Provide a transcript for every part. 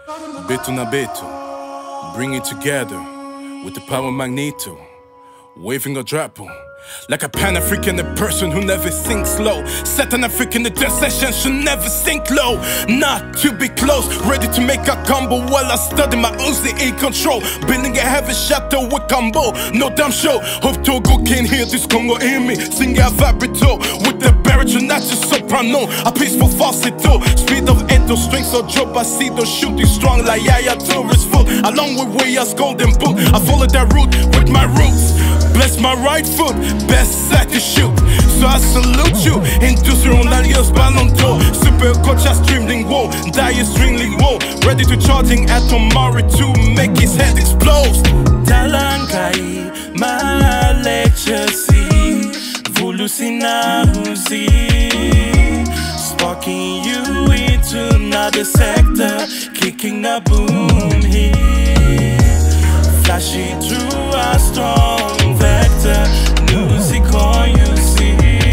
Beto na beto, bring it together with the power magneto, waving a drapo. Like a Pan-African, a person who never thinks low. Set an African, the session should never sink low. Not to be close, ready to make a combo while I study my UZI control. Building a heavy shadow with combo, no damn show. Hope Togo can hear this Congo in me. Sing a vibrato with the baritone, not just soprano. A peaceful falsetto, speed of eto, strings of Joe Bacido, shooting strong like Yaya Tourist full. Along with Weyas golden book, I follow that route with my roots. Bless my right foot, best side to shoot. So I salute you. Inducer on alias Ballon d'Or. Super coach, I streaming whoa. Die extremely whoa. Ready to charging at tomorrow to make his head explode. Talangai, my lecture see. Mvuluzi na UZI. Sparking you into another sector. Kicking a boom here. Flashing through a strong vector. Music on UZI.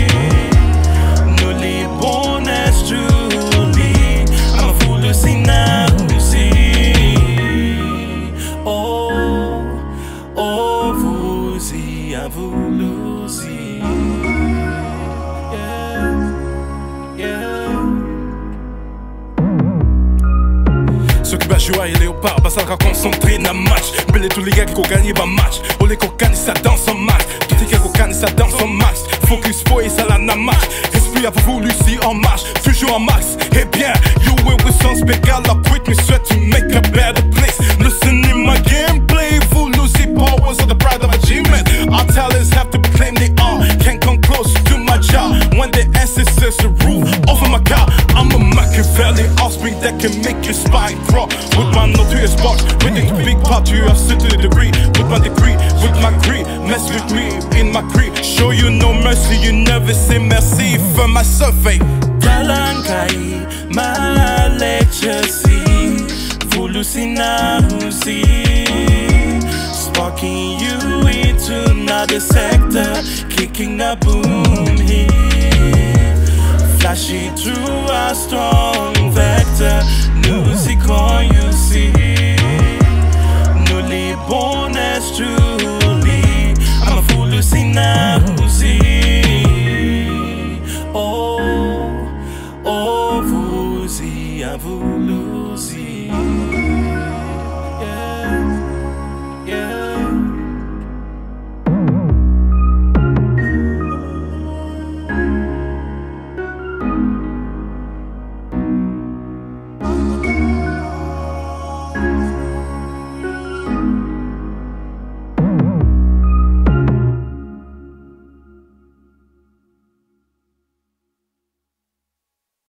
Newly born as truly. I'm a Mvuluzi na UZI. Oh, oh, Mvuluzi, I'm Mvuluzi. Yeah, yeah. Ceux qui battent joie et léopard, bah ça sera concentré dans le match. Belé tous les gars qui ont gagné ma match. Oh les cocanes ça danse en max. Tous les gars qui ont gagné ça danse en max. Focus for et ça la namax. Esprit à Mvuluzi en marche, toujours en max. Eh bien, you will with some spégal. I quit me sweat to make a better place. Listen in my gameplay. Mvuluzi powers are the pride of achievement. Our talents have to claim they are. Can't come close to my job. When the ancestors rule over my car. I'm a Machiavelli offspring that can make your spine crawl. With my notorious box, reading to big pop to a certain degree. With my degree, with my greed, mess with me in my creed. Show you no mercy, you never say merci for my survey. Talangai, my lecture see. Mvuluzi na UZI. Sparking you into another sector. Kicking a boom here. Flashing through a strong vector. Music on UZI. Newly born as truly. I'm a Mvuluzi na UZI.